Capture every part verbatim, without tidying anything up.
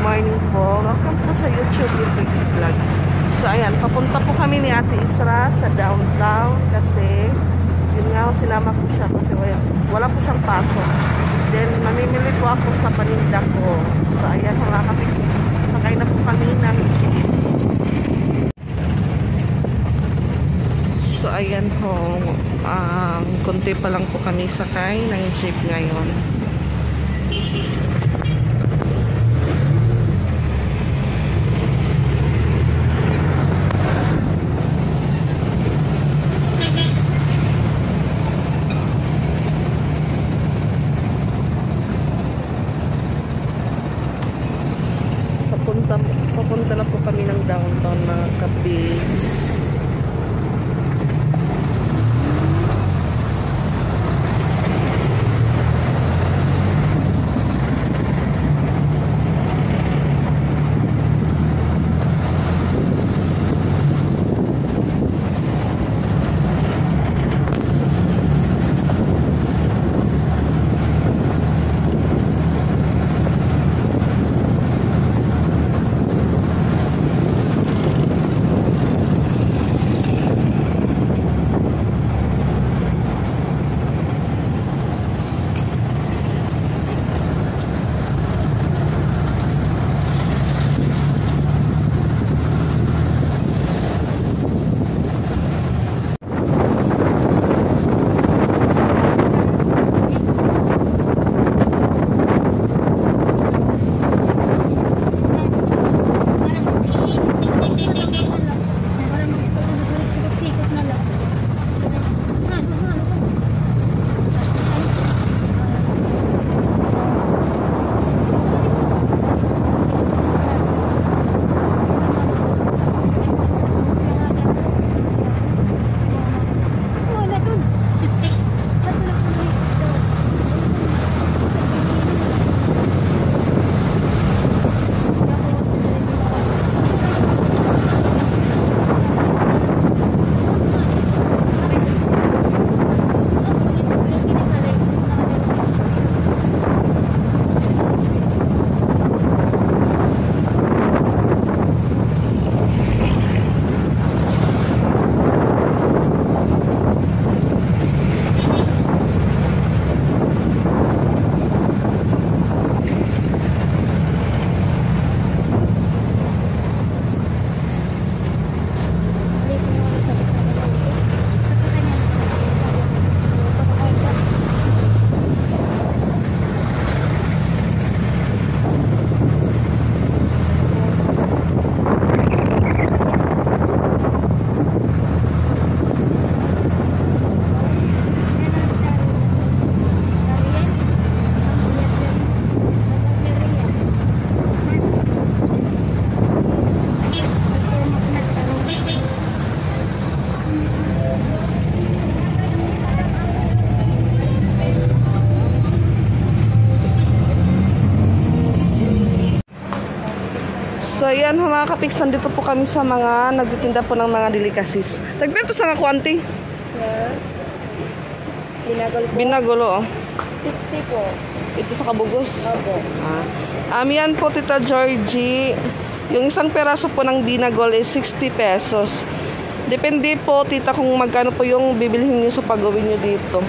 morning po. Welcome po sa YouTube Litix Vlog. So ayan, papunta po kami ni Ate Isra sa downtown kasi yun nga, sinama ko siya kasi wala po siyang pasok. Then mamimili po ako sa paninda ko. So ayan, mga kapis, sakay na po kami ng jeep. So ayan ho, um, konti pa lang po kami sakay ng jeep ngayon. Papunta, papunta na po kami ng downtown, mga kapis. So ayan mga kapiks, nandito po kami sa mga nagtitinda po ng mga delicacies. Tagpento sa nga kwanti? Yeah. Binagol po. Binagolo oh. sixty po. Ito sa Kabugos? Opo. Ah. Um, yan po Tita Georgie. Yung isang peraso po ng binagol is sixty pesos. Depende po tita kung magkano po yung bibilhin nyo sa pag-uwi nyo dito.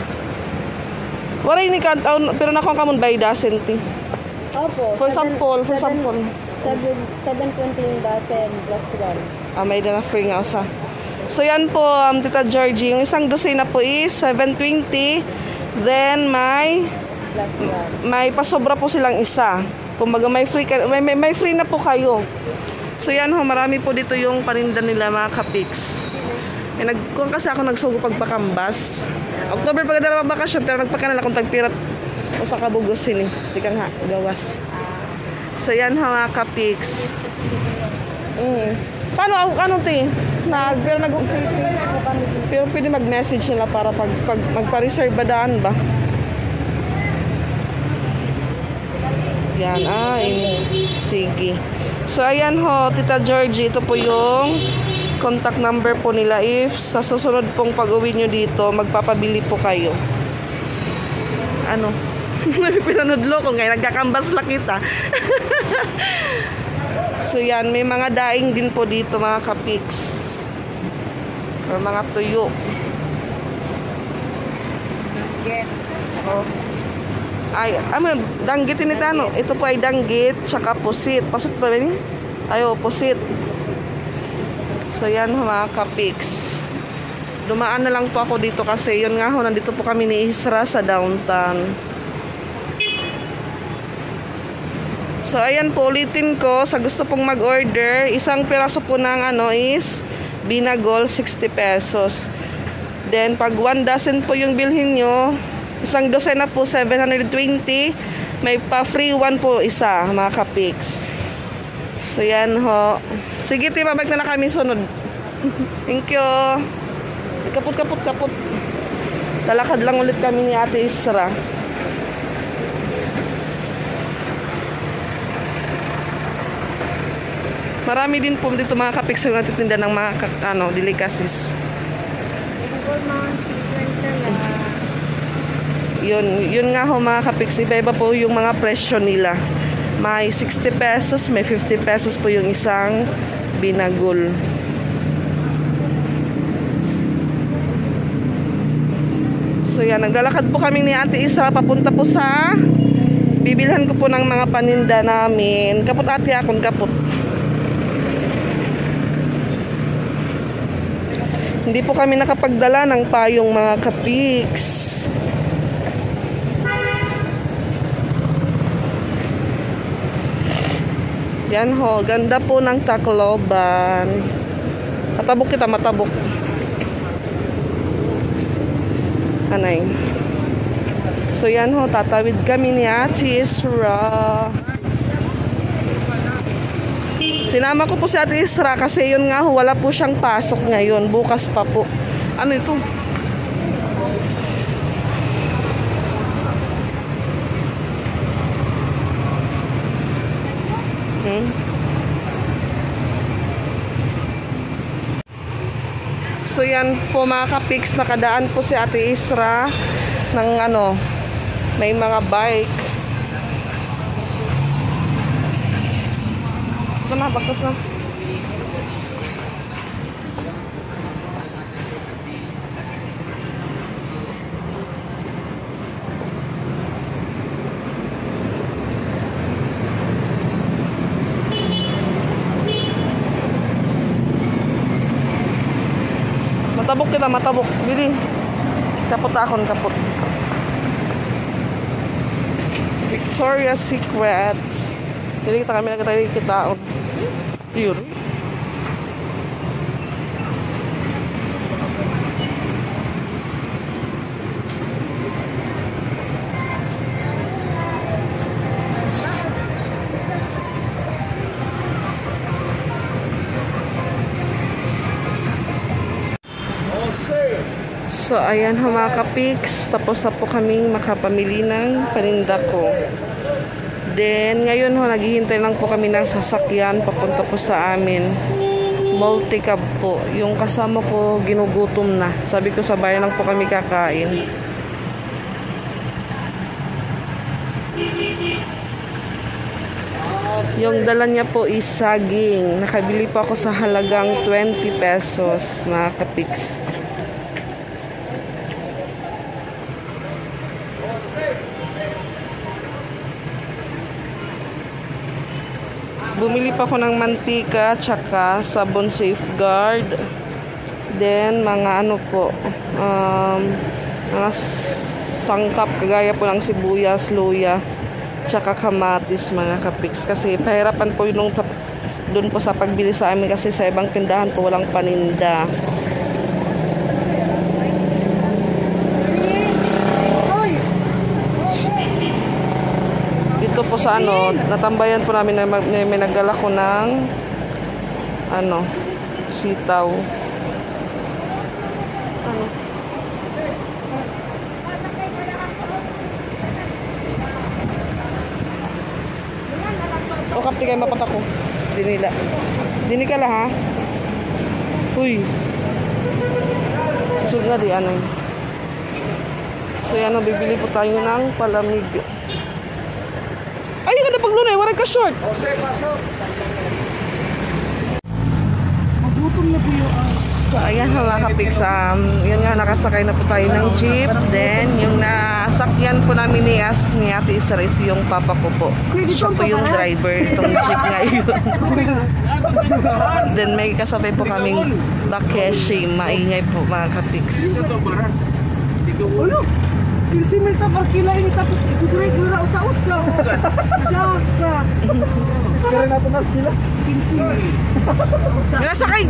Wala ini ka, pero nakuha ka mong by dozen ti. Opo. For sample, for sample. seven twenty yung dozen plus one. Ah, may na free nga usa. So yan po, um, Tita Georgie, yung isang dosena po is seven twenty. Then may plus one. May pasobra po silang isa. Kumbaga may free may, may, may free na po kayo. So yan ho, marami po dito yung paninda nila mga kapiks. Eh, nagkuhan kasi ako nagsugo pagpakambas. October pagdala pa bakasyon pero nagpakanala kung tagpirat o sa Kabugos sini. Di ka nga, gawas. So yan ha mga kapiks. Mm. Paano ako, ano ti? Nag, pero nag pero pwede mag-message nila para pag, pag magpa-reserve ba daan ba? Yan, ay. Sige. So ayan ho, Tita Georgie, ito po yung contact number po nila. If sa susunod pong pag-uwi nyo dito, magpapabili po kayo. Ano? Pinanudlo ko ngayon, nagkakambas lang kita. So yan, may mga daing din po dito mga kapiks. Or mga tuyo. Yes. Oh. Ay, ano, danggit ini tano. Ito po ay danggit, tsaka pusit. Pasut pa ba ni? Ayo, pusit. So yan mga kapiks. Dumaan na lang po ako dito kasi yun nga ho, nandito po kami ni Isra sa downtown. So ayan po, ulitin ko, sa gusto pong mag-order, isang piraso po ng ano is binagol, sixty pesos. Then pag one dozen po yung bilhin nyo, isang dosen na po seven hundred twenty. May pa free one po isa mga kapiks. So yan ho. Sige, timabag na na kami sunod. Thank you. Kaput kaput kaput. Lalakad lang ulit kami ni Ate Isra. Marami din po dito mga kapiks yung nagtitinda ng mga ano, delicacies. Yun, yun nga ho mga kapiks, iba-iba po yung mga presyo nila. May sixty pesos, may fifty pesos po yung isang binagol. So yan, naglalakad po kami ni Ate Isra papunta po sa bibilhan ko po ng mga paninda namin. Kaput ate akon, kaput. Hindi po kami nakapagdala ng payong mga kapiks. Yan ho, ganda po ng Tacloban. Matabok kita, matabok. Anay. So yan ho, tatawid kami ni Ate Isra. Sinama ko po si Ate Isra kasi yun nga ho, wala po siyang pasok ngayon. Bukas pa po. Ano ito? Hmm? So yan po mga kapiks, nakadaan po si Ate Isra ng ano, may mga bike. Ito na, baktas na. Matabok kita, matabok. Bili. Kapot akon, kapot. Victoria's Secret. Jadi kita kami kita kita yun. So ayan ho mga kapiks, tapos na po kaming makapamili ng paninda ko. Then ngayon ho, naghihintay lang po kami ng sasakyan papunta po sa amin. Multicab po. Yung kasama ko ginugutom na. Sabi ko sa bayan lang po kami kakain. Yung dala niya po is saging. Nakabili pa ako sa halagang twenty pesos mga kapiks. Bumili pa ako ng mantika, tsaka sabon Safeguard. Then, mga ano po, um, mga sangkap, kagaya po ng sibuyas, luya, tsaka kamatis, mga kapiks. Kasi pahirapan po yung doon po sa pagbili sa amin kasi sa ibang tindahan po walang paninda. Dito po sa ano, natambayan po namin na may nagdala ko ng ano, sitaw. Ano? O kapti kayo mapat ako. Dinila. Dini ka lang ha? Uy. Usod na di ano. So yan, oh, bibili po tayo ng palamig. Ay, yung napaglunay, wala ka short. Jose, pasok. So, ayan mga kapiks, um, yun nga, nakasakay na po tayo ng jeep. Then, yung nasakyan po namin ni, As, ni Ate Isra is yung papa ko po. Siya po yung driver itong jeep ngayon. Then, may kasabay po kaming Bakeshi. Maingay po mga kapiks. Ulo, kinsi may tabar kila ini tapos iguguray ko na usa-usa. Saka. Kaya na to na sila. Kinsi. May nasakay!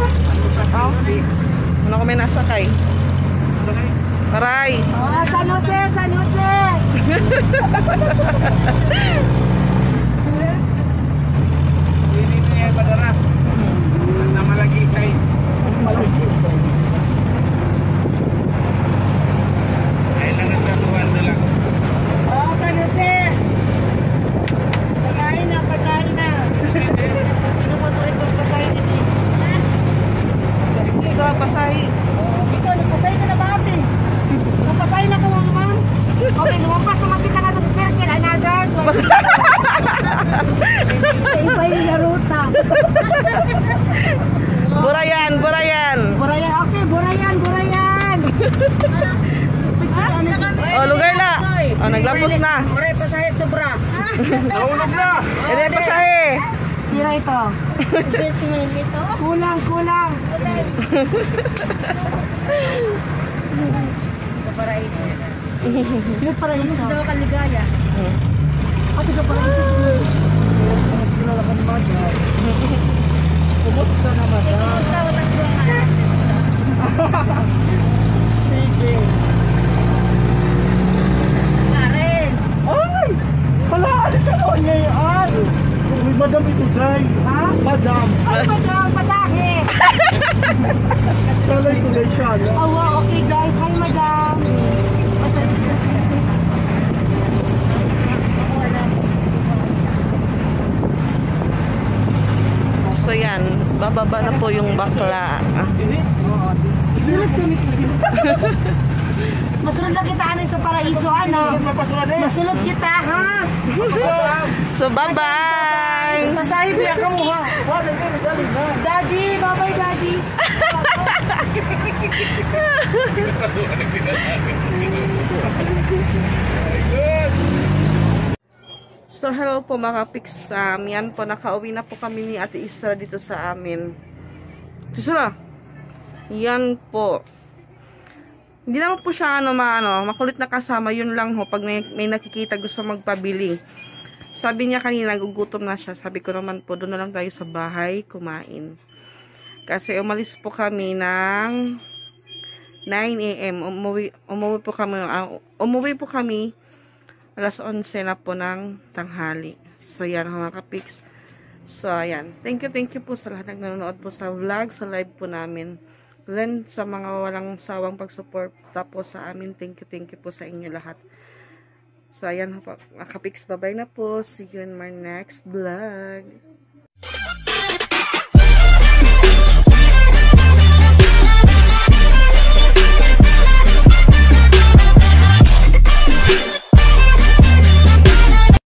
Ano ko may nasakay? Aray! Ah, San Jose, San Jose! Hindi niya padara. Na malagi kay. Malagi. Kailangan katuan na lang. Oh, San Jose! Pasahin na, pasahin na. Ano mo ito ito pasahin na? Sa Pasay. Ikaw, nagpasahin na na ba ate? Nagpasahin na ko mga ma'am. Okay, lumampas naman kita nga sa circle. Another. Iba yung naruta. Burayan, burayan. Burayan, okay, burayan, burayan. Oh, lugar na. Oh, naglapos na. Oray, pasahit sobra. Nahulog na. Ere pasahe. Tira ito. Kulang, kulang. Paraiso. Pilit paraiso. Mas daw kaligaya. Ate ka paraiso. Kilala ka naman. Kumusta naman? Kumusta naman? Sige. Karen! Ay! Hala, ano ka ko ngayon? Uy, madam ito, guys. Ha? Madam. Ay, madam, pasahe. Salay ko na siya. Oh, wow, okay guys. Hi, madam. Pasahe. So yan, bababa na po yung bakla. Masunod na kita ano sa paraiso, ano? Masunod kita, ha? So bye-bye! Pasahe biya ka mo, ha? Daddy, bye-bye, daddy. So hello po mga kapiks. Um, yan po, nakauwi na po kami ni Ate Isra dito sa amin. Isra! Yan po. Hindi naman po siya ano, ma, ano, makulit na kasama. Yun lang ho, pag may, may nakikita gusto magpabili. Sabi niya kanina, gugutom na siya. Sabi ko naman po, doon na lang tayo sa bahay kumain. Kasi umalis po kami ng nine A M Umuwi, umuwi po kami, uh, umuwi po kami alas onse na po ng tanghali. So, yan mga kapiks. So, ayan. Thank you, thank you po sa lahat ng nanonood po sa vlog, sa live po namin. Then, sa mga walang sawang pag-support tapos sa amin, thank you, thank you po sa inyo lahat. So, ayan mga kapiks. Bye-bye na po. See you in my next vlog.